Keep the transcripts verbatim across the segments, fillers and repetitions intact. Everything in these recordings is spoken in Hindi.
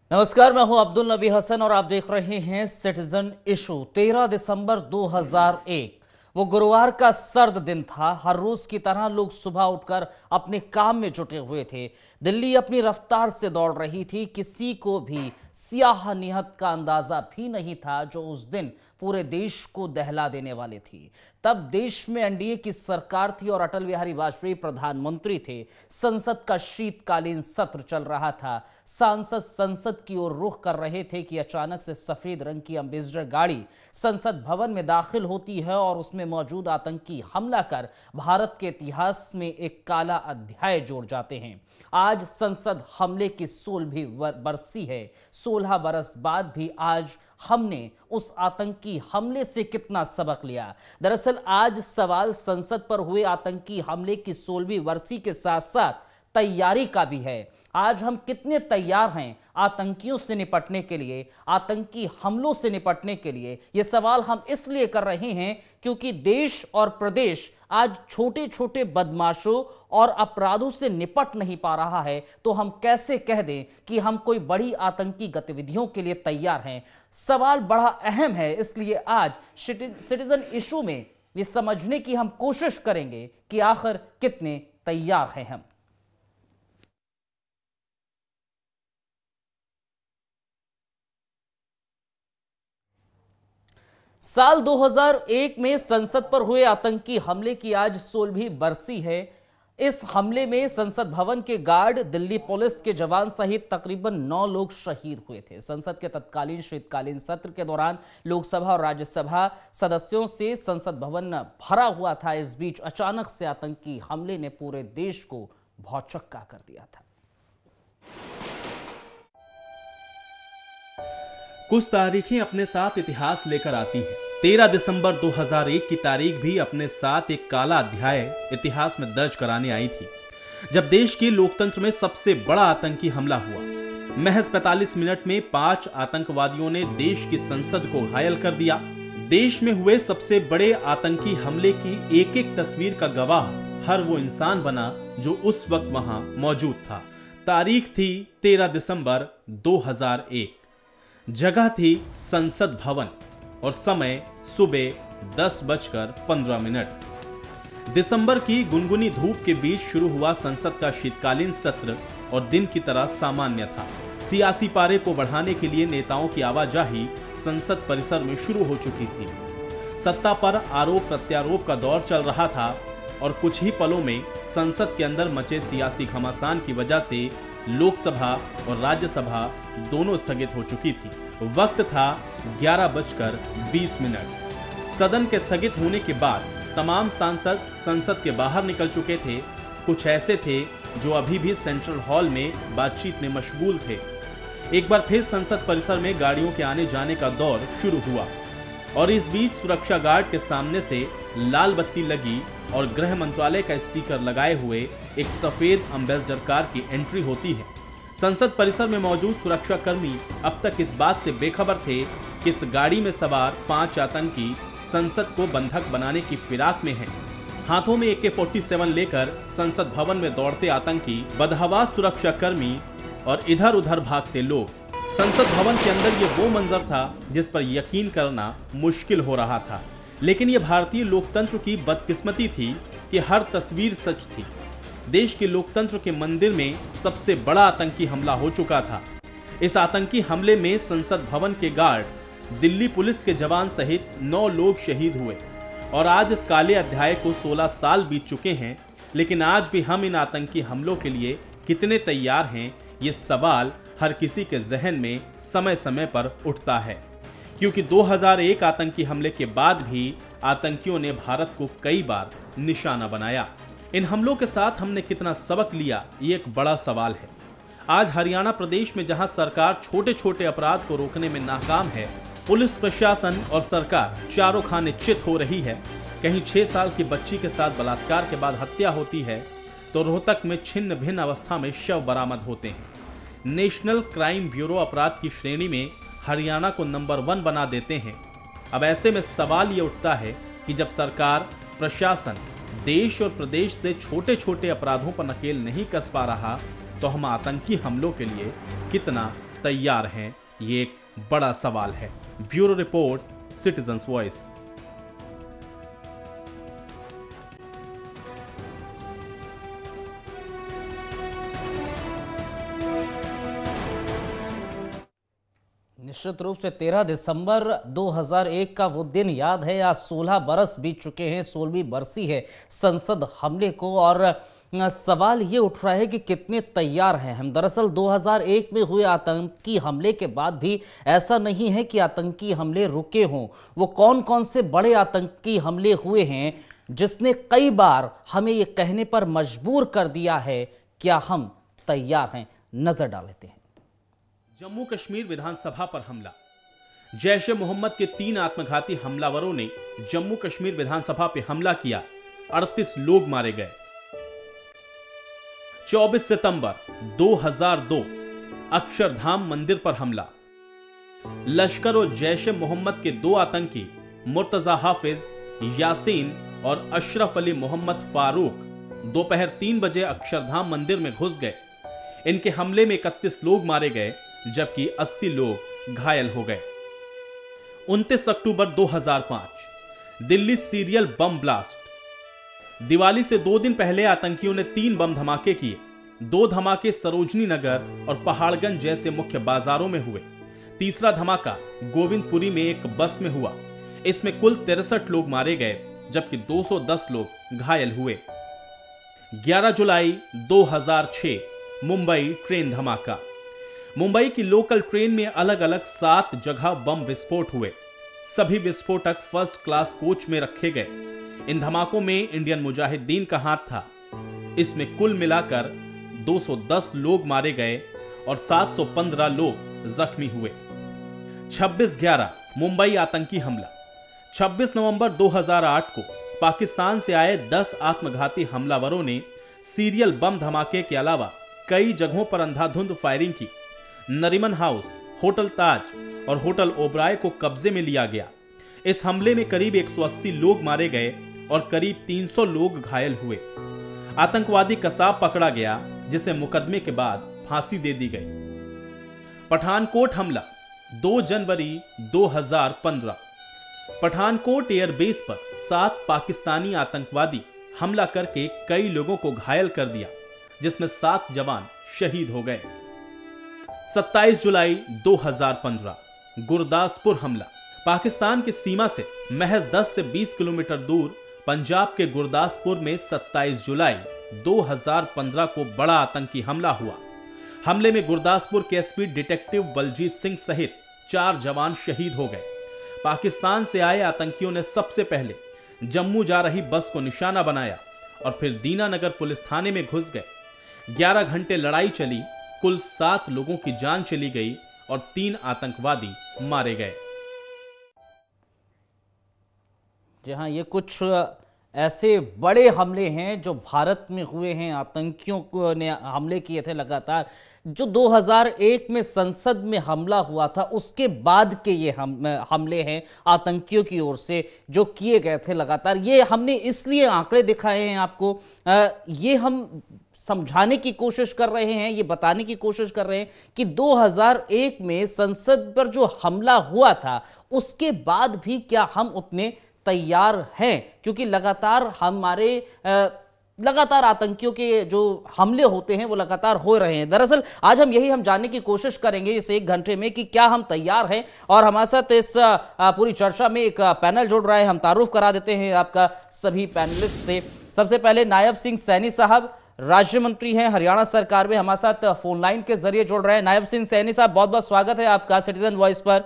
नमस्कार, मैं हूं अब्दुल नबी हसन और आप देख रहे हैं सिटीजन इशू। तेरह दिसंबर दो हज़ार एक वो गुरुवार का सर्द दिन था। हर रोज की तरह लोग सुबह उठकर अपने काम में जुटे हुए थे। दिल्ली अपनी रफ्तार से दौड़ रही थी। किसी को भी सियाह निहत का अंदाजा भी नहीं था जो उस दिन पूरे देश को दहला देने वाले थी। तब देश में एनडीए की सरकार थी और अटल बिहारी वाजपेयी प्रधानमंत्री थे। संसद का शीतकालीन सत्र चल रहा था। सांसद संसद की ओर रुख कर रहे थे कि अचानक से सफेद रंग की एम्बेसडर गाड़ी संसद भवन में दाखिल होती है और उसमें मौजूद आतंकी हमला कर भारत के इतिहास में एक काला अध्याय जोड़ जाते हैं। आज संसद हमले की सोलहवीं बरसी है। सोलह बरस बाद भी आज हमने उस आतंकी हमले से कितना सबक लिया। दरअसल आज सवाल संसद पर हुए आतंकी हमले की सोलहवीं बरसी के साथ साथ तैयारी का भी है। आज हम कितने तैयार हैं आतंकियों से निपटने के लिए, आतंकी हमलों से निपटने के लिए? यह सवाल हम इसलिए कर रहे हैं क्योंकि देश और प्रदेश आज छोटे छोटे बदमाशों और अपराधों से निपट नहीं पा रहा है, तो हम कैसे कह दें कि हम कोई बड़ी आतंकी गतिविधियों के लिए तैयार हैं? सवाल बड़ा अहम है, इसलिए आज सिटीजन इशू में ये समझने की हम कोशिश करेंगे कि आखिर कितने तैयार हैं हम। साल दो हज़ार एक में संसद पर हुए आतंकी हमले की आज सोलहवीं बरसी है। इस हमले में संसद भवन के गार्ड, दिल्ली पुलिस के जवान सहित तकरीबन नौ लोग शहीद हुए थे। संसद के तत्कालीन शीतकालीन सत्र के दौरान लोकसभा और राज्यसभा सदस्यों से संसद भवन भरा हुआ था। इस बीच अचानक से आतंकी हमले ने पूरे देश को भौचक्का कर दिया था। कुछ तारीखें अपने साथ इतिहास लेकर आती हैं। तेरह दिसंबर दो हज़ार एक की तारीख भी अपने साथ एक काला अध्याय इतिहास में दर्ज कराने आई थी, जब देश के लोकतंत्र में सबसे बड़ा आतंकी हमला हुआ। महज पैंतालीस मिनट में पांच आतंकवादियों ने देश की संसद को घायल कर दिया। देश में हुए सबसे बड़े आतंकी हमले की एक एक तस्वीर का गवाह हर वो इंसान बना जो उस वक्त वहां मौजूद था। तारीख थी तेरह दिसंबर दो हज़ार एक। जगह थी संसद भवन और समय सुबह दस बजकर पंद्रह मिनट। दिसंबर की गुनगुनी धूप के बीच शुरू हुआ संसद का शीतकालीन सत्र और दिन की तरह सामान्य था। सियासी पारे को बढ़ाने के लिए नेताओं की आवाजाही संसद परिसर में शुरू हो चुकी थी। सत्ता पर आरोप प्रत्यारोप का दौर चल रहा था और कुछ ही पलों में संसद के अंदर मचे सियासी घमासान की वजह से लोकसभा और राज्यसभा दोनों स्थगित हो चुकी थी। वक्त था ग्यारह बजकर बीस मिनट। सदन के स्थगित होने के बाद तमाम सांसद संसद के बाहर निकल चुके थे। कुछ ऐसे थे जो अभी भी सेंट्रल हॉल में बातचीत में मशगूल थे। एक बार फिर संसद परिसर में गाड़ियों के आने जाने का दौर शुरू हुआ और इस बीच सुरक्षा गार्ड के सामने से लाल बत्ती लगी और गृह मंत्रालय का स्टिकर लगाए हुए एक सफेद एम्बेसडर कार की एंट्री होती है। संसद परिसर में मौजूद सुरक्षा कर्मी अब तक इस बात से बेखबर थे कि इस गाड़ी में सवार पांच आतंकी संसद को बंधक बनाने की फिराक में हैं। हाथों में ए के सैंतालीस लेकर संसद भवन में दौड़ते आतंकी, बदहवास सुरक्षा कर्मी और इधर उधर भागते लोग। संसद भवन के अंदर ये वो मंजर था जिस पर यकीन करना मुश्किल हो रहा था, लेकिन ये भारतीय लोकतंत्र की बदकिस्मती थी कि हर तस्वीर सच थी। देश के लोकतंत्र के मंदिर में सबसे बड़ा आतंकी हमला हो चुका था। इस आतंकी हमले में संसद भवन के गार्ड, दिल्ली पुलिस के जवान सहित नौ लोग शहीद हुए और आज इस काले अध्याय को सोलह साल बीत चुके हैं। लेकिन आज भी हम इन आतंकी हमलों के लिए कितने तैयार हैं, ये सवाल हर किसी के जहन में समय समय पर उठता है, क्योंकि दो हज़ार एक आतंकी हमले के बाद भी आतंकियों ने भारत को कई बार निशाना बनाया। इन हमलों के साथ हमने कितना सबक लिया, ये एक बड़ा सवाल है। आज हरियाणा प्रदेश में जहां सरकार छोटे छोटे अपराध को रोकने में नाकाम है, पुलिस प्रशासन और सरकार चारों खाने चित हो रही है। कहीं छह साल की बच्ची के साथ बलात्कार के बाद हत्या होती है तो रोहतक में छिन्न भिन्न अवस्था में शव बरामद होते हैं। नेशनल क्राइम ब्यूरो अपराध की श्रेणी में हरियाणा को नंबर वन बना देते हैं। अब ऐसे में सवाल ये उठता है कि जब सरकार, प्रशासन देश और प्रदेश से छोटे छोटे अपराधों पर नकेल नहीं कस पा रहा, तो हम आतंकी हमलों के लिए कितना तैयार हैं, ये एक बड़ा सवाल है। Bureau report, citizens voice. निश्चित रूप से तेरह दिसंबर दो हज़ार एक का वो दिन याद है। आज सोलह बरस बीत चुके हैं, सोलहवीं बरसी है संसद हमले को, और सवाल ये उठ रहा है कि कितने तैयार हैं हम। दरअसल दो हज़ार एक में हुए आतंकी हमले के बाद भी ऐसा नहीं है कि आतंकी हमले रुके हों। वो कौन कौन से बड़े आतंकी हमले हुए हैं जिसने कई बार हमें ये कहने पर मजबूर कर दिया है क्या हम तैयार हैं। नजर डाल लेते हैं। जम्मू कश्मीर विधानसभा पर हमला। जैश-ए-मोहम्मद के तीन आत्मघाती हमलावरों ने जम्मू कश्मीर विधानसभा पर हमला किया, अड़तीस लोग मारे गए। चौबीस सितंबर दो हज़ार दो अक्षरधाम मंदिर पर हमला। लश्कर और जैश-ए-मोहम्मद के दो आतंकी मुर्तजा हाफिज, यासीन और अशरफ अली मोहम्मद फारूक दोपहर तीन बजे अक्षरधाम मंदिर में घुस गए। इनके हमले में इकतीस लोग मारे गए जबकि अस्सी लोग घायल हो गए। उनतीस अक्टूबर दो हज़ार पाँच Delhi serial bomb blast. Diwali से दो दिन पहले आतंकियों ने तीन बम धमाके किए। दो धमाके सरोजनी नगर और पहाड़गंज जैसे मुख्य बाजारों में हुए। तीसरा धमाका गोविंदपुरी में एक बस में हुआ। इसमें कुल तिरसठ लोग मारे गए जबकि दो सौ दस लोग घायल हुए। ग्यारह जुलाई दो हज़ार छह मुंबई ट्रेन धमाका। मुंबई की लोकल ट्रेन में अलग अलग सात जगह बम विस्फोट हुए। सभी विस्फोटक फर्स्ट क्लास कोच में रखे गए। इन धमाकों में इंडियन मुजाहिदीन का हाथ था। इसमें कुल मिलाकर दो सौ दस लोग मारे गए और सात सौ पंद्रह लोग जख्मी हुए। छब्बीस ग्यारह मुंबई आतंकी हमला। छब्बीस नवंबर दो हज़ार आठ को पाकिस्तान से आए दस आत्मघाती हमलावरों ने सीरियल बम धमाके के अलावा कई जगहों पर अंधाधुंध फायरिंग की। नरीमन हाउस, होटल ताज और होटल ओबराय को कब्जे में लिया गया। इस हमले में करीब एक सौ अस्सी लोग मारे गए और करीब तीन सौ लोग घायल हुए। आतंकवादी कसाब पकड़ा गया जिसे मुकदमे के बाद फांसी दे दी गई। पठानकोट हमला। दो जनवरी दो हज़ार पंद्रह पठानकोट एयरबेस पर सात पाकिस्तानी आतंकवादी हमला करके कई लोगों को घायल कर दिया, जिसमें सात जवान शहीद हो गए। सत्ताईस जुलाई दो हज़ार पंद्रह गुरदासपुर हमला। पाकिस्तान की सीमा से महज दस से बीस किलोमीटर दूर पंजाब के गुरदासपुर में सत्ताईस जुलाई दो हज़ार पंद्रह को बड़ा आतंकी हमला हुआ। हमले में गुरदासपुर के एसपी डिटेक्टिव बलजीत सिंह सहित चार जवान शहीद हो गए। पाकिस्तान से आए आतंकियों ने सबसे पहले जम्मू जा रही बस को निशाना बनाया और फिर दीनानगर पुलिस थाने में घुस गए। ग्यारह घंटे लड़ाई चली। कुल सात लोगों की जान चली गई और तीन आतंकवादी मारे गए। जहां ये कुछ ऐसे बड़े हमले हैं जो भारत में हुए हैं, आतंकियों को ने हमले किए थे लगातार। जो दो हज़ार एक में संसद में हमला हुआ था उसके बाद के ये हम हमले हैं आतंकियों की ओर से जो किए गए थे लगातार। ये हमने इसलिए आंकड़े दिखाए हैं आपको, आ, ये हम समझाने की कोशिश कर रहे हैं, ये बताने की कोशिश कर रहे हैं कि दो हज़ार एक में संसद पर जो हमला हुआ था उसके बाद भी क्या हम उतने तैयार हैं, क्योंकि लगातार हमारे लगातार आतंकियों के जो हमले होते हैं वो लगातार हो रहे हैं। दरअसल आज हम यही हम जानने की कोशिश करेंगे इस एक घंटे में कि क्या हम तैयार हैं। और हमारे साथ इस पूरी चर्चा में एक पैनल जुड़ रहा है। हम तारुफ करा देते हैं आपका सभी पैनलिस्ट से। सबसे पहले नायब सिंह सैनी साहब राज्य मंत्री हैं हरियाणा सरकार में, हमारे साथ फोन लाइन के जरिए जुड़ रहे हैं। नायब सिंह सैनी साहब, बहुत बहुत स्वागत है आपका सिटीजन वॉइस पर।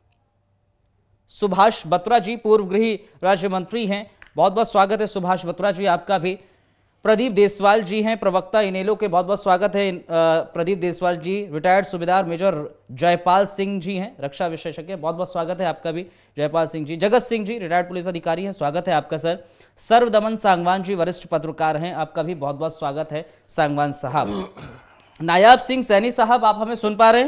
सुभाष बत्रा जी पूर्व गृह राज्य मंत्री हैं, बहुत बहुत स्वागत है सुभाष बत्रा जी आपका भी। प्रदीप देसवाल जी हैं प्रवक्ता इनेलो के, बहुत बहुत स्वागत है प्रदीप देसवाल जी। रिटायर्ड सूबेदार मेजर जयपाल सिंह जी हैं रक्षा विशेषज्ञ, बहुत बहुत स्वागत है आपका भी जयपाल सिंह जी। जगत सिंह जी रिटायर्ड पुलिस अधिकारी हैं, स्वागत है आपका सर। सर्वदमन सांगवान जी वरिष्ठ पत्रकार हैं, आपका भी बहुत बहुत स्वागत है सांगवान साहब। नायब सिंह सैनी साहब, आप हमें सुन पा रहे हैं?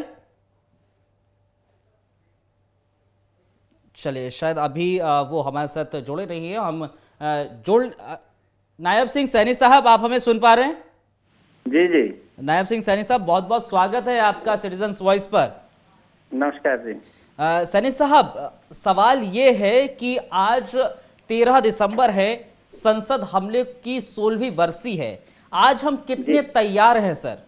चलिए शायद अभी वो हमारे साथ जुड़े नहीं है, हम जोड़। नायब सिंह सैनी साहब, आप हमें सुन पा रहे हैं? जी जी नायब सिंह सैनी साहब, बहुत बहुत स्वागत है आपका सिटीजन्स वॉइस पर। नमस्कार जी। अ, सैनी साहब, सवाल ये है कि आज तेरह दिसंबर है, संसद हमले की सोलहवीं बरसी है। आज हम कितने तैयार हैं सर?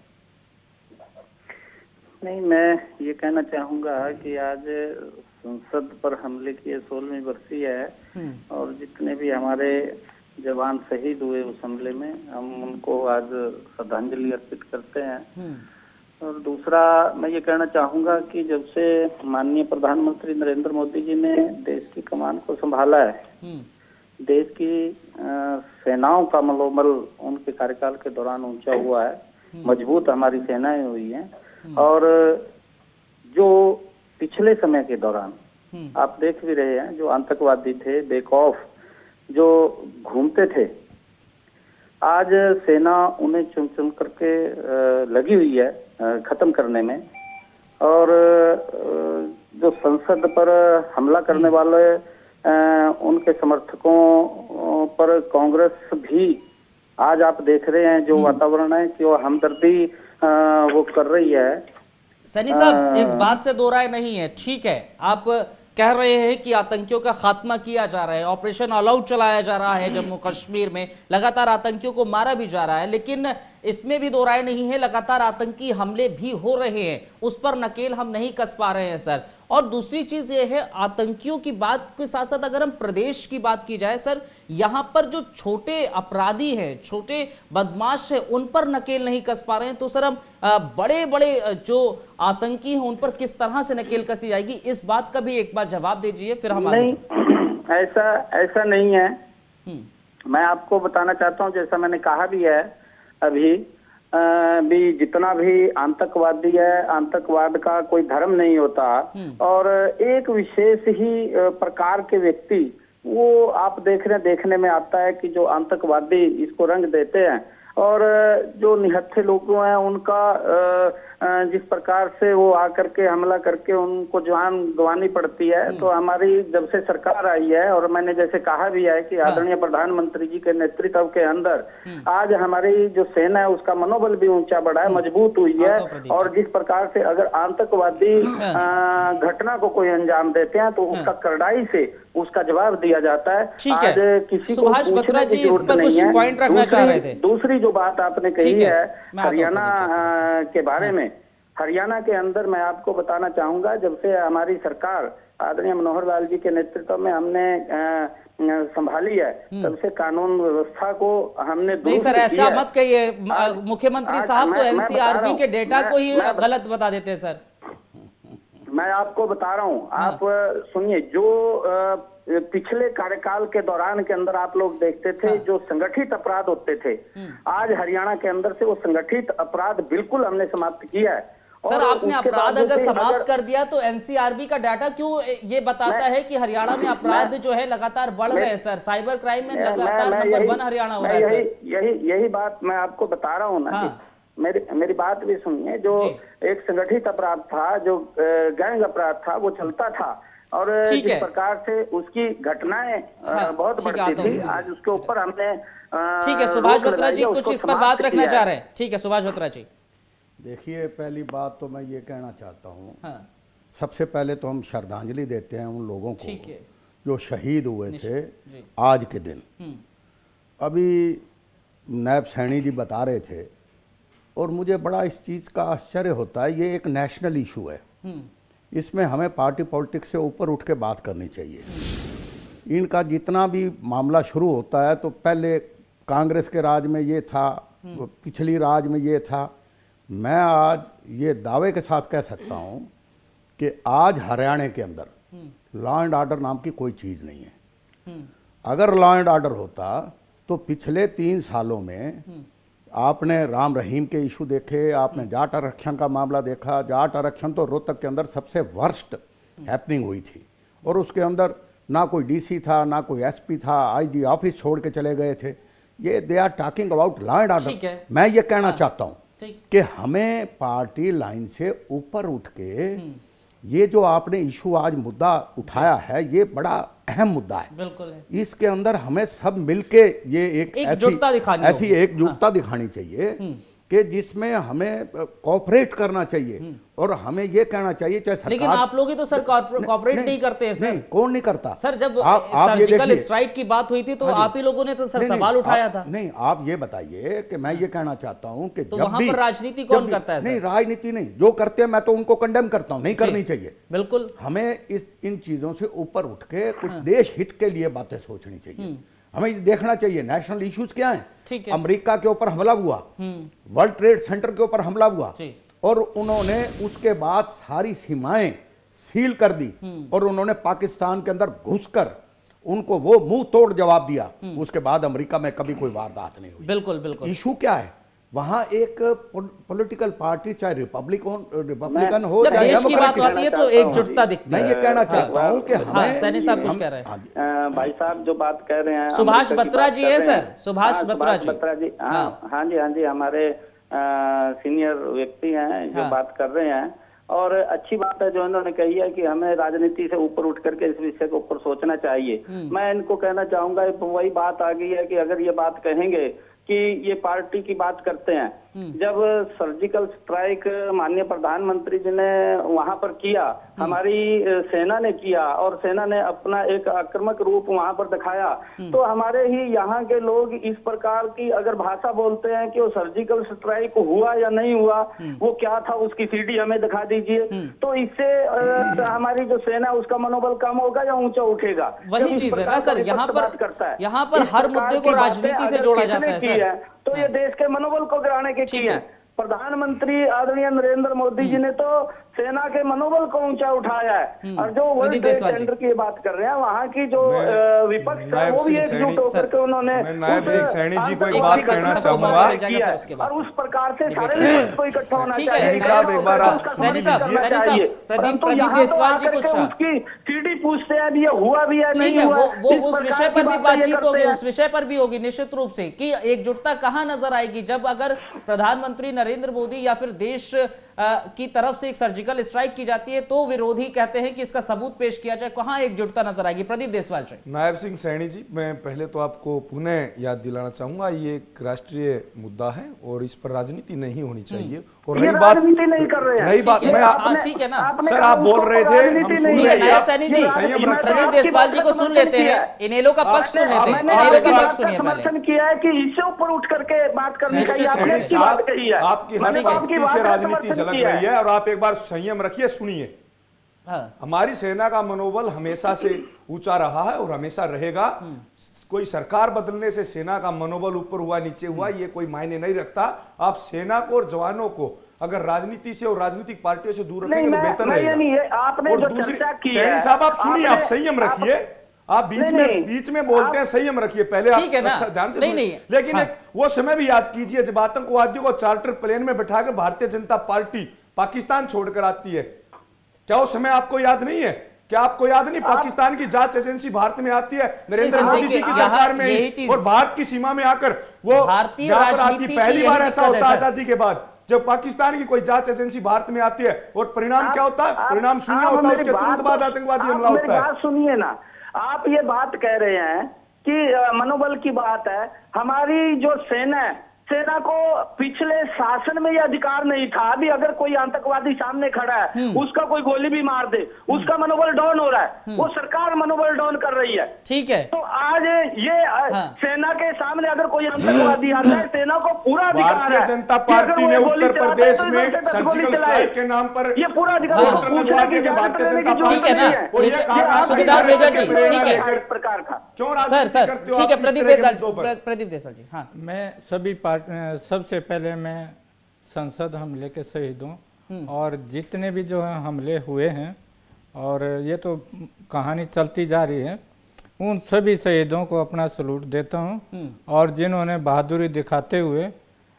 नहीं, मैं ये कहना चाहूंगा कि आज संसद पर हमले की सोलहवीं बरसी है और जितने भी हमारे जवान शहीद हुए उस हमले में, हम उनको आज श्रद्धांजलि अर्पित करते हैं। और दूसरा मैं ये कहना चाहूंगा कि जब से माननीय प्रधानमंत्री नरेंद्र मोदी जी ने देश की कमान को संभाला है, देश की सेनाओं का मनोबल उनके कार्यकाल के दौरान ऊंचा हुआ है, मजबूत हमारी सेनाएं हुई हैं। और जो पिछले समय के दौरान आप देख भी रहे हैं, जो आतंकवादी थे, बेखौफ जो घूमते थे, आज सेना उन्हें चुन चुन करके लगी हुई है खत्म करने में। और जो संसद पर हमला करने वाले उनके समर्थकों पर कांग्रेस भी आज आप देख रहे हैं जो वातावरण है कि वो हमदर्दी वो कर रही है। सैनी साहब, इस बात से दो राय नहीं है, ठीक है, आप कह रहे हैं कि आतंकियों का खात्मा किया जा रहा है, ऑपरेशन ऑल आउट चलाया जा रहा है, जम्मू कश्मीर में लगातार आतंकियों को मारा भी जा रहा है, लेकिन इसमें भी दो राय नहीं है, लगातार आतंकी हमले भी हो रहे हैं, उस पर नकेल हम नहीं कस पा रहे हैं सर। और दूसरी चीज ये है, आतंकियों की बात के साथ साथ अगर हम प्रदेश की बात की जाए सर, यहाँ पर जो छोटे अपराधी हैं, छोटे बदमाश हैं, उन पर नकेल नहीं कस पा रहे हैं, तो सर हम बड़े बड़े जो आतंकी हैं उन पर किस तरह से नकेल कसी जाएगी, इस बात का भी एक बार जवाब दीजिए, फिर हम नहीं, ऐसा ऐसा नहीं है। मैं आपको बताना चाहता हूँ, जैसा मैंने कहा भी है अभी आ, भी जितना भी आतंकवादी है, आतंकवाद का कोई धर्म नहीं होता और एक विशेष ही प्रकार के व्यक्ति वो आप देख रहे देखने में आता है कि जो आतंकवादी इसको रंग देते हैं और जो निहत्थे लोग हैं उनका जिस प्रकार से वो आकर के हमला करके उनको जान गंवानी पड़ती है। तो हमारी जब से सरकार आई है और मैंने जैसे कहा भी है कि आदरणीय प्रधानमंत्री जी के नेतृत्व के अंदर आज हमारी जो सेना है उसका मनोबल भी ऊंचा बढ़ा है, मजबूत हुई है। और जिस प्रकार से अगर आतंकवादी घटना को कोई अंजाम देते हैं तो उसका कड़ाई से उसका जवाब दिया जाता है। आज किसी को पूछने की जरूरत नहीं है। पॉइंट रखना चाह रहे थे। दूसरी जो बात आपने कही है हरियाणा के बारे में, हरियाणा के अंदर मैं आपको बताना चाहूंगा, जब से हमारी सरकार आदरणीय मनोहर लाल जी के नेतृत्व में हमने संभाली है, तब से कानून व्यवस्था को हमने नहीं सर, ऐसा मत कहिए, मुख्यमंत्री साहब तो एनसीआरबी के डेटा को ही गलत बता देते हैं सर। मैं आपको बता रहा हूँ, आप सुनिए, जो पिछले कार्यकाल के दौरान के अंदर आप लोग देखते थे जो संगठित अपराध होते थे, आज हरियाणा के अंदर से वो संगठित अपराध बिल्कुल हमने समाप्त किया है। सर आपने अपराध अगर समाप्त कर दिया तो एनसीआरबी का डाटा क्यों ये बताता है कि हरियाणा में अपराध जो है लगातार बढ़ रहे हैं सर, साइबर क्राइम में लगातार नंबर वन हरियाणा हो रहा है सर। यही यही बात मैं आपको बता रहा हूँ ना, मेरी मेरी बात भी सुनिए। जो एक संगठित अपराध था, जो गैंग अपराध था, वो चलता था और जिस प्रकार से उसकी घटनाएं हाँ, बहुत बढ़ती थी, आज उसके ऊपर हमने ठीक है। सुभाष बत्रा जी कुछ इस पर बात रखना चाह रहे हैं, ठीक है सुभाष बत्रा जी। देखिए, पहली बात तो मैं ये कहना चाहता हूँ, हाँ। सबसे पहले तो हम श्रद्धांजलि देते हैं उन लोगों को जो शहीद हुए थे आज के दिन। अभी नायब सैनी जी बता रहे थे और मुझे बड़ा इस चीज़ का आश्चर्य होता है, ये एक नेशनल इशू है, इसमें हमें पार्टी पॉलिटिक्स से ऊपर उठ के बात करनी चाहिए। इनका जितना भी मामला शुरू होता है तो पहले कांग्रेस के राज में ये था, पिछली राज में ये था। मैं आज ये दावे के साथ कह सकता हूँ कि आज हरियाणा के अंदर लॉ एंड ऑर्डर नाम की कोई चीज़ नहीं है। अगर लॉ एंड ऑर्डर होता तो पिछले तीन सालों में आपने राम रहीम के इशू देखे, आपने जाट आरक्षण का मामला देखा। जाट आरक्षण तो रोहतक के अंदर सबसे वर्स्ट हैपनिंग हुई थी और उसके अंदर ना कोई डीसी था, ना कोई एसपी था, आईजी ऑफिस छोड़ के चले गए थे। ये they are talking about law and order. मैं ये कहना हाँ, चाहता हूँ कि हमें पार्टी लाइन से ऊपर उठ के ये जो आपने इशू आज मुद्दा उठाया है, ये बड़ा अहम मुद्दा है। बिल्कुल है। इसके अंदर हमें सब मिलके ये एक, एक ऐसी ऐसी एकजुटता हाँ। दिखानी चाहिए कि जिसमें हमें कोऑपरेट करना चाहिए और हमें ये कहना चाहिए चाहे सरकार, लेकिन आप लोग ही तो सर कोऑपरेट नहीं, नहीं करते हैं सर। नहीं, कौन नहीं करता सर? जब आप, आप सर्जिकल स्ट्राइक की बात हुई थी तो हाँ आप ही लोगों ने तो सर नहीं, सवाल नहीं, उठाया आप, था। नहीं, आप ये बताइए कि मैं ये कहना चाहता हूं कि तो जब वहां भी पर राजनीति कौन भी, करता है? नहीं, राजनीति नहीं, जो करते हैं मैं तो उनको कंडेम करता हूं, नहीं करनी चाहिए। बिल्कुल, हमें इस इन चीजों से ऊपर उठ के कुछ देश हित के लिए बातें सोचनी चाहिए। हमें देखना चाहिए नेशनल इश्यूज क्या हैं। ठीक है। अमेरिका के ऊपर हमला हुआ, वर्ल्ड ट्रेड सेंटर के ऊपर हमला हुआ और उन्होंने उसके बाद सारी सीमाएं सील कर दी और उन्होंने पाकिस्तान के अंदर घुसकर उनको वो मुंह तोड़ जवाब दिया। उसके बाद अमेरिका में कभी कोई वारदात नहीं हुई। बिल्कुल बिल्कुल। इशू क्या है वहां? एक पॉलिटिकल पार्टी, चाहे रिपब्लिकन रिपब्लिकन हो जब चाहे देश की बात आती है तो एकजुटता दिखती है। मैं ये कहना चाहता हूं कि हमें, सैनी साहब कुछ कह रहे हैं। भाई साहब जो बात कह रहे हैं, सुभाष बत्रा जी है सर, सुभाष बत्रा जी। बत्रा जी, हाँ हाँ जी, हाँ जी, हमारे सीनियर व्यक्ति हैं जो बात कर रहे हैं। और अच्छी बात है जो इन्होंने कही है कि हमें राजनीति से ऊपर उठ करके इस विषय के ऊपर सोचना चाहिए। मैं इनको कहना चाहूंगा, वही बात आ गई है कि अगर ये बात कहेंगे कि ये पार्टी की बात करते हैं, जब सर्जिकल स्ट्राइक माननीय प्रधानमंत्री जी ने वहां पर किया, हमारी सेना ने किया और सेना ने अपना एक आक्रामक रूप वहां पर दिखाया, तो हमारे ही यहाँ के लोग इस प्रकार की अगर भाषा बोलते हैं कि वो सर्जिकल स्ट्राइक हुआ या नहीं हुआ, वो क्या था, उसकी सीडी हमें दिखा दीजिए, तो इससे हमारी जो सेना उसका मनोबल कम होगा या ऊंचा उठेगा? वही चीज है ना सर, यहाँ पर करता है, यहाँ पर हर मुद्दे को राजनीति से जोड़ा जाता है सर। तो ये देश के मनोबल को गिराने के किए हैं। प्रधानमंत्री आदरणीय नरेंद्र मोदी जी ने तो सेना के मनोबल को ऊंचा उठाया है। और जो वर्ल्ड ट्रेड सेंटर की बात कर रहे हैं, वहाँ की जो विपक्ष है वो भी एकजुट होकर के उन्होंने नायब सिंह सैनी जी को एक बात कहना चाहूंगा और उस प्रकार से सारे विपक्ष को इकट्ठा होना चाहिए। सैनी साहब एक बार आप सैनी साहब प्रदीप प्रदीप देसवाल जी कुछ उसकी सीडी पूछते हैं ये हुआ भी है नहीं हुआ, वो उस विषय पर भी बातचीत होगी, उस विषय पर भी होगी निश्चित रूप से कि एकजुटता कहाँ नजर आएगी जब अगर प्रधानमंत्री नरेंद्र मोदी या फिर देश की तरफ से एक सर्जिकल स्ट्राइक की जाती है तो विरोधी कहते हैं कि इसका सबूत पेश किया जाए। कहां एकजुटता नजर आएगी? प्रदीप देसवाल जी। नायब सिंह सैनी जी, मैं पहले तो आपको पुनः याद दिलाना चाहूंगा, ये एक राष्ट्रीय मुद्दा है और इस पर राजनीति नहीं होनी चाहिए। और रही बात नहीं कर रहे हैं, रही बात मैं ठीक है ना सर, आप बोल रहे थे, हम सुन रहे थे। सैनी जी, प्रदीप देसवाल जी को सुन लेते हैं, इनेलो का पक्ष सुन लेते हैं, इनेलो का पक्ष सुनिए पहले। समर्थन किया है कि इससे ऊपर उठ करके बात करने का आपकी बात कही है, आपकी हर पंक्ति से राजनीति झलक रही है और आप एक बार संयम रखिए, सुनिए। हाँ। हमारी सेना का मनोबल हमेशा से ऊंचा रहा है और हमेशा रहेगा। कोई सरकार बदलने से सेना का मनोबल ऊपर हुआ नीचे हुआ ये कोई मायने नहीं रखता। आप सेना को और जवानों को अगर राजनीति से और राजनीतिक पार्टियों से दूर रखेंगे तो बेहतर रहेगा। और दूसरी, सैनी साहब आप सुनिए, आप संयम रखिए, आप बीच में बीच में बोलते हैं, संयम रखिए पहले, आप अच्छा ध्यान से सुनिए। लेकिन हाँ। एक वो समय भी याद कीजिए जब आतंकवादियों को चार्टर प्लेन में बैठा के भारतीय जनता पार्टी पाकिस्तान छोड़कर आती है। क्या वो समय आपको याद नहीं है? क्या आपको याद नहीं पाकिस्तान की जांच एजेंसी भारत में आती है नरेंद्र मोदी जी की सरकार में और भारत की सीमा में आकर वो यहाँ पर आती है? पहली बार ऐसा होता है आजादी के बाद जब पाकिस्तान की कोई जांच एजेंसी भारत में आती है और परिणाम क्या होता है? परिणाम शून्य होता है, उसके तुरंत बाद आतंकवादी हमला होता है। सुनिए ना, आप ये बात कह रहे हैं कि मनोबल की बात है। हमारी जो सेना है, सेना को पिछले शासन में यह अधिकार नहीं था। अभी अगर कोई आतंकवादी सामने खड़ा है, उसका कोई गोली भी मार दे, उसका मनोबल डाउन हो रहा है, वो सरकार मनोबल डाउन कर रही है। ठीक है, तो आज ये हाँ। सेना के सामने अगर कोई आतंकवादी आता है, सेना को पूरा अधिकार है। भारतीय जनता पार्टी ने उत्तर प्रदेश में सर्जिकल स्ट्राइक के नाम पर ये पूरा अधिकार भारतीय जनता पार्टी है ना, और ये कहा सुविधा मेजर जी, ठीक है प्रकार का क्यों सर सर ठीक है। प्रदीप प्रदीप देसवाल जी, हाँ, मैं सभी सबसे पहले मैं संसद हमले के शहीदों और जितने भी जो है हमले हुए हैं और ये तो कहानी चलती जा रही है, उन सभी शहीदों को अपना सलूट देता हूं। और जिन्होंने बहादुरी दिखाते हुए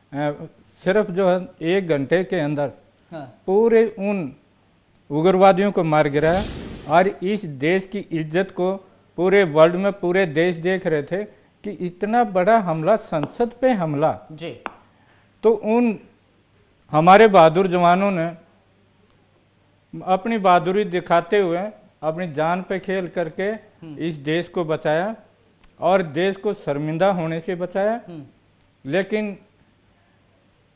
सिर्फ जो है एक घंटे के अंदर पूरे उन उग्रवादियों को मार गिराया और इस देश की इज्जत को पूरे वर्ल्ड में पूरे देश देख रहे थे कि इतना बड़ा हमला, संसद पे हमला जी, तो उन हमारे बहादुर जवानों ने अपनी बहादुरी दिखाते हुए अपनी जान पे खेल करके इस देश को बचाया और देश को शर्मिंदा होने से बचाया। लेकिन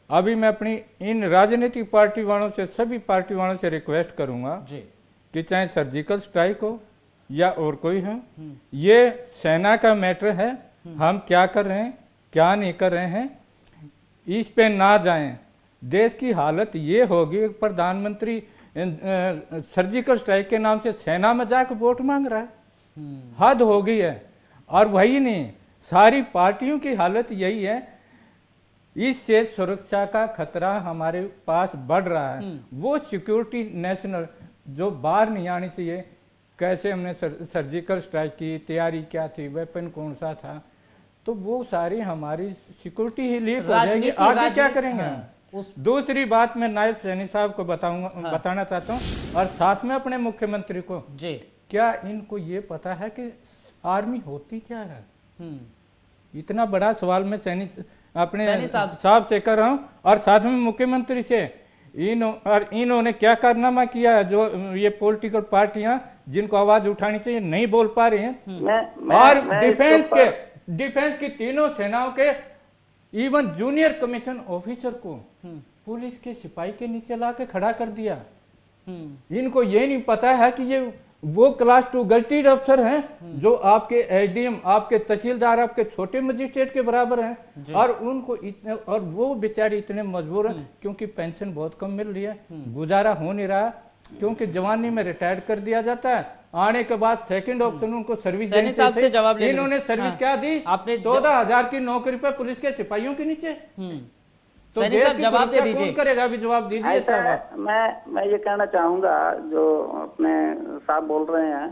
अभी मैं अपनी इन राजनीतिक पार्टी वालों से, सभी पार्टी वालों से रिक्वेस्ट करूंगा जी कि चाहे सर्जिकल स्ट्राइक हो या और कोई हो, ये सेना का मैटर है। हम क्या कर रहे हैं क्या नहीं कर रहे हैं इस पे ना जाएं। देश की हालत ये होगी, प्रधानमंत्री सर्जिकल स्ट्राइक के नाम से सेना में जाकर वोट मांग रहा है, हद हो गई है। और वही नहीं, सारी पार्टियों की हालत यही है। इससे सुरक्षा का खतरा हमारे पास बढ़ रहा है। वो सिक्योरिटी नेशनल जो बाहर नहीं आनी चाहिए, कैसे हमने सर, सर्जिकल स्ट्राइक की तैयारी क्या थी, वेपन कौन सा था, तो वो सारी हमारी सिक्योरिटी ही लीक हो जाएगी। आगे क्या करेंगे? हाँ, उस दूसरी बात मैं नायब सैनी साहब को बताऊंगा, हाँ, बताना चाहता हूँ और साथ में अपने मुख्यमंत्री को जी, क्या इनको ये पता है कि आर्मी होती क्या है? इतना बड़ा सवाल मैं सैनी अपने साहब से कर रहा हूँ और साथ में मुख्यमंत्री से। इन और इन्होंने क्या कारनामा किया है जो ये पॉलिटिकल पार्टियां जिनको आवाज उठानी चाहिए नहीं बोल पा रही हैं। मैं, मैं, और मैं डिफेंस के डिफेंस की तीनों सेनाओं के इवन जूनियर कमीशन ऑफिसर को पुलिस के सिपाही के नीचे ला के खड़ा कर दिया। इनको ये नहीं पता है कि ये वो क्लास टू गजेटेड अफसर हैं जो आपके एसडीएम, आपके तहसीलदार, आपके छोटे मजिस्ट्रेट के बराबर हैं और उनको इतने, और वो बेचारे इतने मजबूर हैं क्योंकि पेंशन बहुत कम मिल रही है, गुजारा हो नहीं रहा, क्योंकि जवानी में रिटायर्ड कर दिया जाता है, आने के बाद सेकंड ऑप्शन उनको सर्विस देनी चाहिए। जवाब इन्होंने सर्विस हाँ, क्या दी? आपने चौदह हजार की नौकरी पे पुलिस के सिपाहियों के नीचे। तो साहब जवाब दे दीजिए, करेगा अभी जवाब दीजिए साहब। मैं मैं ये कहना चाहूंगा जो अपने साहब बोल रहे हैं,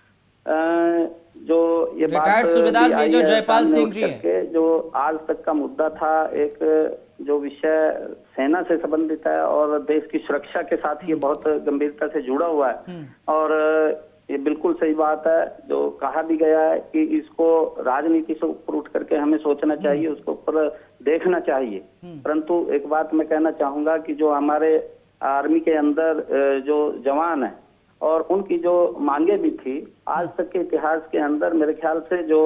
जो ये बात सूबेदार मेजर जयपाल सिंह जी हैं, जो आज तक का मुद्दा था, एक जो विषय सेना से संबंधित है और देश की सुरक्षा के साथ ये बहुत गंभीरता से जुड़ा हुआ है और ये बिल्कुल सही बात है जो कहा भी गया है कि इसको राजनीति से ऊपर उठ करके हमें सोचना चाहिए, उसको ऊपर देखना चाहिए। परंतु एक बात मैं कहना चाहूंगा कि जो हमारे आर्मी के अंदर जो जवान है और उनकी जो मांगे भी थी, आज तक के इतिहास के अंदर मेरे ख्याल से जो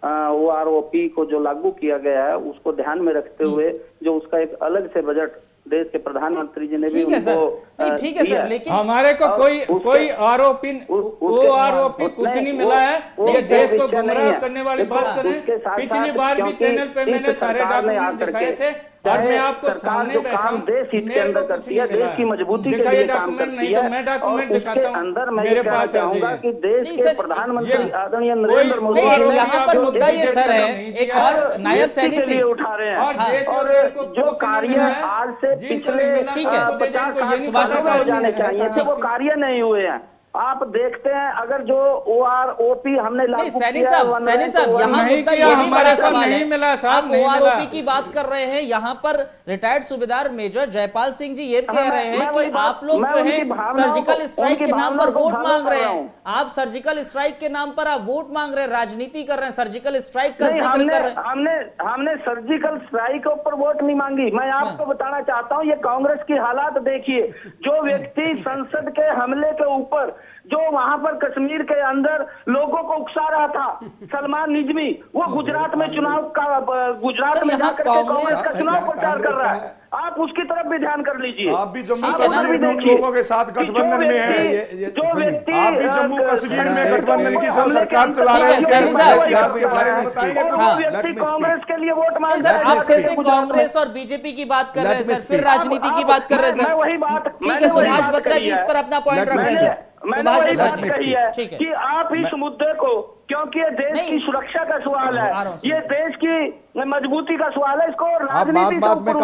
ओ आर ओ पी को जो लागू किया गया है उसको ध्यान में रखते हुए जो उसका एक अलग से बजट देश के प्रधानमंत्री जी ने भी उनको ठीक है सर, लेकिन हमारे को कोई कोई आरोपी वो आरोपी कुछ नहीं मिला है। ये देश को गुमराह करने वाली बात करें। पिछली बार भी चैनल पे मैंने सारे डॉक्यूमेंट दिखाए थे और मैं आपको सामने बैठा हूं, देश इसके अंदर करती है, देश की मजबूती के लिए काम करती है। मैं डॉक्यूमेंट दिखाता हूं, अंदर मैं मेरे पास चाहूंगा कि देश के प्रधानमंत्री आदरणीय नरेंद्र मोदी यहाँ पर मुद्दा ये सर है, एक और नायब सैनी से उठा रहे हैं और जो कार्य आज से पिछले पचास साल हो जाने चाहिए वो कार्य नहीं हुए हैं। आप देखते हैं अगर जो ओ आर ओ पी हमने लागू किया, सैनी साहब सैनी साहब यहाँ मुद्दा ये भी बड़ा सवाल है। आप ओ आर ओ पी की बात कर रहे हैं, यहाँ पर रिटायर्ड सूबेदार मेजर जयपाल सिंह जी ये कह रहे हैं कि आप लोग जो है सर्जिकल स्ट्राइक के नाम पर वोट मांग रहे हैं। आप सर्जिकल स्ट्राइक के नाम पर आप वोट मांग रहे हैं, राजनीति कर रहे हैं, सर्जिकल स्ट्राइक का जिक्र कर रहे हैं। हमने हमने सर्जिकल स्ट्राइक के ऊपर वोट नहीं मांगी। मैं आपको बताना चाहता हूँ, ये कांग्रेस की हालात देखिए। जो व्यक्ति संसद के हमले के ऊपर जो वहां पर कश्मीर के अंदर लोगों को उकसा रहा था, सलमान निजमी, वो गुजरात में चुनाव का गुजरात में जाकर के कांग्रेस का चुनाव प्रचार कर रहा है। आप उसकी तरफ भी ध्यान कर लीजिए। आप भी जम्मू कश्मीर में उन लोगों के साथ गठबंधन में हैं, जो व्यक्ति आप भी जम्मू कश्मीर में गठबंधन की सरकार चला रहे हैं, इतिहास के बारे में बताएंगे। वो व्यक्ति कांग्रेस के लिए वोट मांग रहे हैं। आप फिर से कांग्रेस और बीजेपी की बात कर रहे हैं सर, फिर राजनीति की बात कर रहे हैं सर। वही बात ठीक है, सुभाष बत्रा जी इस पर अपना पॉइंट रख दीजिए। मैंने वही बात कही है कि आप इस मुद्दे को, क्योंकि ये देश की सुरक्षा का सवाल है, ये देश की मजबूती का सवाल है, इसको राजनीति से ऊपर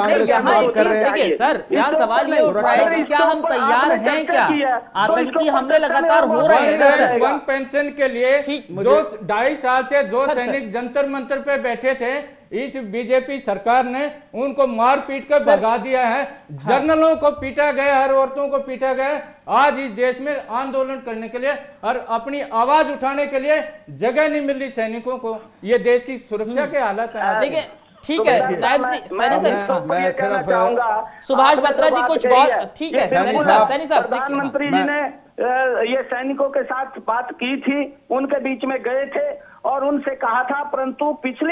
देखिए सर, यहाँ सवाल ये उठ रहा है कि क्या हम तैयार हैं, क्या आतंकी हमले लगातार हो रहे हैं। वन पेंशन के लिए जो ढाई साल से जो सैनिक जंतर मंतर पे बैठे थे, इस बीजेपी सरकार ने उनको मार पीट कर भगा दिया है। जर्नलों को पीटा गया, हर औरतों को पीटा गया। आज इस देश में आंदोलन करने के लिए और अपनी आवाज उठाने के लिए जगह नहीं मिल रही सैनिकों को। ये देश की सुरक्षा के हालत है। देखिए ठीक है, नायब सैनी साहब, मैं सिर्फ सुभाष बत्रा जी कुछ बहुत ठीक है। सैनी साहब सैनी साहब प्रधानमंत्री जी ने ये सैनिकों के साथ बात की थी, उनके बीच में गए थे और उनसे कहा था, परंतु पिछली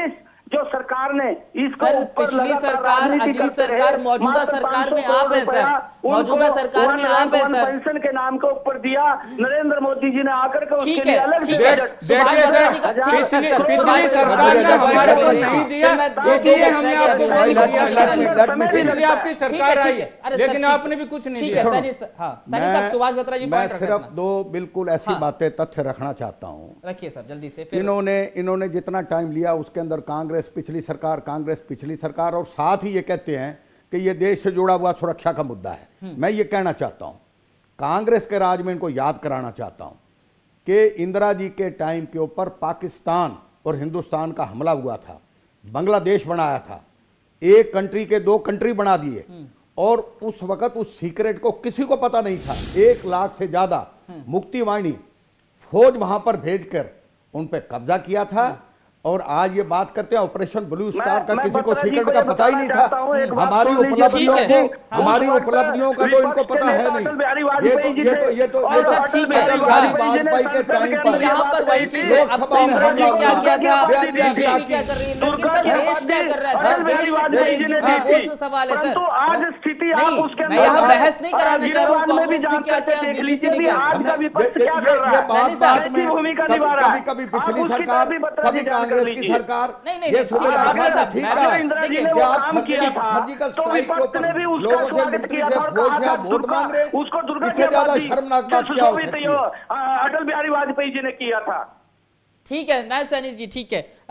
जो सरकार ने इसको सर, ऊपर पिछली लगातार सरकार, राजनीति अगली करते सरकार, रहे। मौजूदा मात्र सरकार में पाँच सौ आप हैं करोड़ सर, रुपया मौजूदा उनको सरकार में वन आप हैं रैंक वन सर। पेंशन के नाम के ऊपर दिया नरेंद्र मोदी जी ने आकर के उसके ठीक लिए है, अलग ठीक से है। बजट सुभाष बत्रा जी का- हजार- ठीक है, सर, हजार- पिछली सुभाष सरकार ने बत्रा जी हमारे का- को नहीं दिया, फिर मैं दो- इसलिए दो हमने गैस आपको रह गया, नहीं अभी दिया। दो गैस रह गया। इसलिए आपकी ठीक है, सरकार आई ठीक है, है। अरे लेकिन सर, आपने भी कुछ नहीं ठीक दिया। है, सैनी स- हाँ, सैनी साहब, सुभाष बत्रा जी मैं पॉइंट सिर्फ रखना। दो बिल्कुल ऐसी हाँ। बातें तथ्य रखना चाहता हूँ। रखिए सर जल्दी से। फिर इन्होंने इन्होंने जितना टाइम लिया उसके अंदर कांग्रेस पिछली सरकार, कांग्रेस पिछली सरकार, और साथ ही ये कहते हैं कि ये देश से जुड़ा हुआ सुरक्षा का मुद्दा है। मैं ये कहना चाहता हूँ, कांग्रेस के राज में इनको याद कराना चाहता हूँ कि इंदिरा जी के टाइम के ऊपर पाकिस्तान और हिंदुस्तान का हमला हुआ था, बांग्लादेश बनाया था, एक कंट्री के दो कंट्री बना दिए, और उस वक्त उस सीक्रेट को किसी को पता नहीं था। एक लाख से ज़्यादा मुक्तिवाणी फौज वहां पर भेजकर उन पे कब्जा किया था। और आज ये बात करते हैं ऑपरेशन ब्लू स्टार का, किसी को सीक्रेट का पता ही नहीं था। हमारी उपलब्धियों को हमारी उपलब्धियों का तो इनको पता है नहीं। ये तो ये तो ये तो ऐसा ठीक है, अटल बिहारी वाजपेयी के टाइम पर यहाँ पर वही चीज है। अब कांग्रेस ने क्या किया था, बीजेपी क्या कर रही है, लेकिन सर देश क्या कर रहा है सर, देश कितना एकजुट है, वो तो सवाल है सर। आज स्थिति नहीं, मैं यहाँ बहस नहीं कराना चाह रहा हूँ कांग्रेस ने क्या किया, बीजेपी ने क्या आज किया। का विपक्ष क्या कर रहा है, बात बात में भूमिका निभा रहा है। कभी कभी पिछली सरकार, कभी कांग्रेस की सरकार, नहीं, नहीं, ये नहीं, सूबेदार आप- साहब आप- ठीक आप- है। इंदिरा जी देखिए, ने वो क्या आप काम किया था, सर्जिकल तो स्ट्राइक के विपक्ष ऊपर ने भी उसका लोगों से स्वागत मिलिट्री किया से था और फौज कहा या था वोट दुर्गा- मांग रहे, उसको दुर्गा इससे ज्यादा की शर्मनाक आबादी बात क्या हो जो सकती है? अटल बिहारी वाजपेयी जी ने किया था। ठीक है नायब सैनी जी, ठीक है। अ,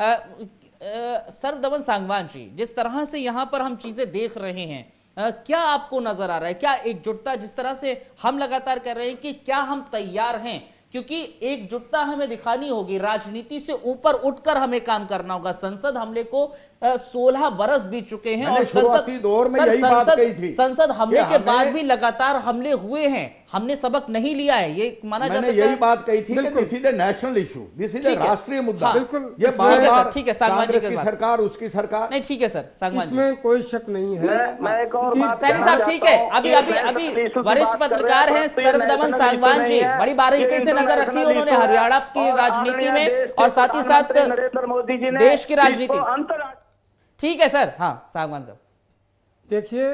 अ, सर दमन सांगवान जी, जिस तरह से यहाँ पर हम चीजें देख रहे हैं, आ, क्या आपको नजर आ रहा है, क्या एकजुटता, जिस तरह से हम लगातार कर रहे हैं कि क्या हम तैयार हैं, क्योंकि एकजुटता हमें दिखानी होगी, राजनीति से ऊपर उठकर हमें काम करना होगा। संसद हमले को सोलह बरस बीत चुके हैं और शुरुआती दौर में यही बात कही थी, संसद हमले के हमें, बाद भी लगातार हमले हुए हैं, हमने सबक नहीं लिया है, ये माना जा सकता है। मैंने यही बात कही थी कि this is the national issue, this is the राष्ट्रीय मुद्दा। बिल्कुल, ये बार बार ठीक है, सांगवान की सरकार, उसकी सरकार, नहीं ठीक है सर, सांगवान जी, इसमें कोई शक नहीं है। मैं एक और बात सैनी साहब ठीक है, अभी अभी अभी वरिष्ठ पत्रकार हैं सर्वदमन सांगवान जी, बड़ी बारीकी से नजर रखी उन्होंने हरियाणा की राजनीति में और साथ ही साथ नरेंद्र मोदी जी ने देश की राजनीति। अंतर्राष्ट्रीय ठीक है सर, हाँ सांगवान साहब। देखिए,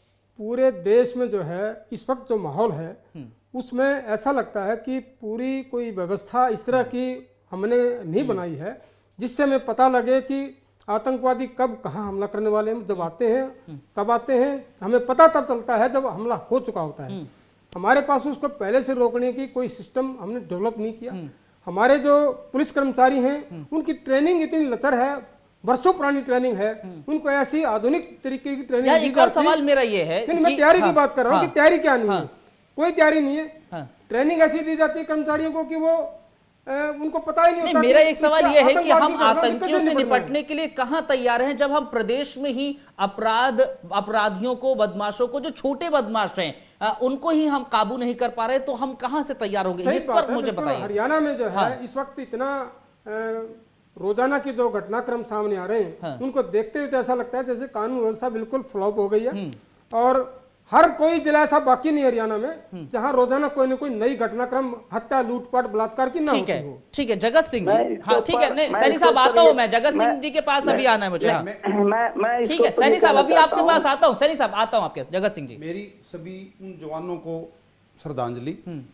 पूरे देश में जो है इस वक्त जो माहौल है उसमें ऐसा लगता है कि पूरी कोई व्यवस्था इस तरह की हमने नहीं बनाई है जिससे हमें पता लगे कि आतंकवादी कब कहाँ हमला करने वाले हैं, जब आते हैं कब आते हैं, हमें पता तब चलता है जब हमला हो चुका होता है। हमारे पास उसको पहले से रोकने की कोई सिस्टम हमने डेवलप नहीं किया। हमारे जो पुलिस कर्मचारी हैं उनकी ट्रेनिंग इतनी लचर है, वर्षों पुरानी ट्रेनिंग है, उनको ऐसी आधुनिक तरीके की ट्रेनिंग दी एक और जाती है। सवाल मेरा ये है मैं तैयारी की बात कर रहा हूँ कि तैयारी क्या नहीं है, हाँ, कोई तैयारी नहीं है। हाँ, ट्रेनिंग ऐसी दी जाती है कर्मचारियों को कि वो आ, उनको पता ही नहीं नहीं होता। मेरा कि एक सवाल इससे यह है कि हम आतंकवादी घटनाओं से आतंकियों कैसे से निपटना है? निपटने के लिए कहां तैयार हैं, जब हम प्रदेश में ही अपराध अपराधियों को, बदमाशों को, जो छोटे बदमाश हैं आ, उनको ही हम काबू नहीं कर पा रहे, तो हम कहां से तैयार होंगे, सही इस बात पर है, मुझे बिल्कुल। बताइए। हरियाणा में जो है हाँ। इस वक्त इतना आ, रोजाना की जो घटनाक्रम सामने आ रहे हैं हाँ। उनको देखते हुए तो ऐसा लगता है जैसे कानून व्यवस्था बिल्कुल फ्लॉप हो गई है। और हर कोई जिला ऐसा बाकी नहीं हरियाणा में जहां रोजाना कोई ना कोई नई घटनाक्रम, हत्या, लूटपाट, बलात्कार की ना ठीक होती है, हो। ठीक है जगत सिंह मैं जी, इसके हाँ ठीक है, ऊपर- नहीं मैं सैनी इसके साहब ऊपर आता हूँ ये- मैं, जगत सिंह मैं- जी के पास अभी आना है मुझे। हाँ मैं मैं ठीक है, सैनी साहब अभी आपके पास आता हूँ, सैनी साहब आता हूँ आपके, जगत सिंह जी। मेरी सभी उन जवानों को श्रद्धांजलि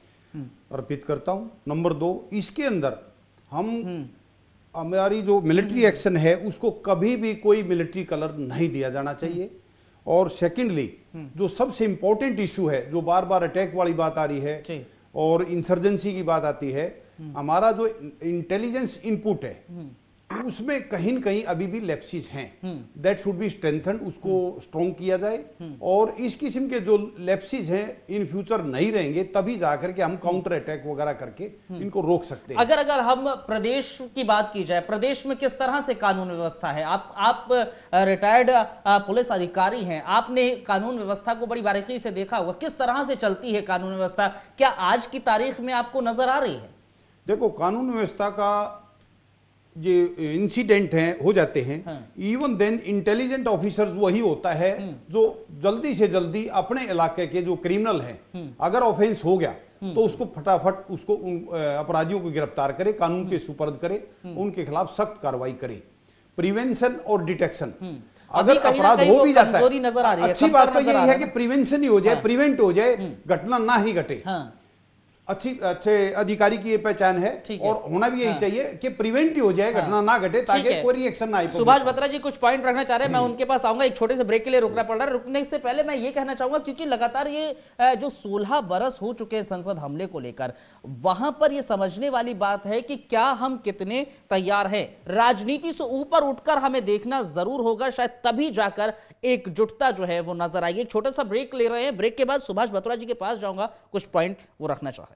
अर्पित करता हूं। नंबर दो, इसके अंदर हम हमारी जो मिलिट्री एक्शन है उसको कभी भी कोई मिलिट्री कलर नहीं दिया जाना चाहिए। और सेकेंडली जो सबसे इंपॉर्टेंट इशू है, जो बार बार अटैक वाली बात आ रही है और इंसर्जेंसी की बात आती है, हमारा जो इंटेलिजेंस इनपुट है उसमें कहीं न कहीं अभी भी लैप्सेस हैं, दैट शुड बी स्ट्रेंथन्ड, उसको स्ट्रॉन्ग किया जाए। और इस किस्म के जो लैप्सेस हैं इन फ्यूचर नहीं रहेंगे, तभी जाकर के हम काउंटर अटैक वगैरह करके इनको रोक सकते हैं। अगर अगर हम प्रदेश की बात की जाए, प्रदेश में किस तरह से कानून व्यवस्था है, आप आप रिटायर्ड पुलिस अधिकारी हैं, आपने कानून व्यवस्था को बड़ी बारीकी से देखा होगा, किस तरह से चलती है कानून व्यवस्था, क्या आज की तारीख में आपको नजर आ रही है? देखो, कानून व्यवस्था का ये इंसिडेंट हैं हो जाते हैं, इवन देन इंटेलिजेंट ऑफिसर्स वही होता है जो जल्दी से जल्दी अपने इलाके के जो क्रिमिनल हैं, अगर ऑफेंस हो गया तो उसको फटाफट उसको उन अपराधियों को गिरफ्तार करे, कानून के सुपर्द करे, उनके खिलाफ सख्त कार्रवाई करे। प्रिवेंशन और डिटेक्शन। अगर अपराध हो भी जाता है, नजर आ रही है, अच्छी बात तो यही है कि प्रिवेंशन ही हो जाए, प्रिवेंट हो जाए, घटना ना ही घटे। अच्छी अच्छे अधिकारी की ये पहचान है, है और होना भी यही हाँ। चाहिए कि प्रिवेंट ही हो जाए, घटना हाँ। ना घटे, ताकि कोई रिएक्शन ना आए। सुभाष बत्रा जी कुछ पॉइंट रखना चाह रहे हैं, मैं उनके पास आऊंगा, एक छोटे से ब्रेक के लिए रुकना पड़ रहा है। रुकने से पहले मैं ये कहना चाहूंगा, क्योंकि लगातार ये जो सोलह बरस हो चुके हैं संसद हमले को लेकर, वहां पर ये समझने वाली बात है कि क्या हम कितने तैयार हैं। राजनीति से ऊपर उठकर हमें देखना जरूर होगा, शायद तभी जाकर एकजुटता जो है वो नजर आएगी। एक छोटा सा ब्रेक ले रहे हैं, ब्रेक के बाद सुभाष बत्रा जी के पास जाऊंगा, कुछ पॉइंट वो रखना चाह रहे हैं।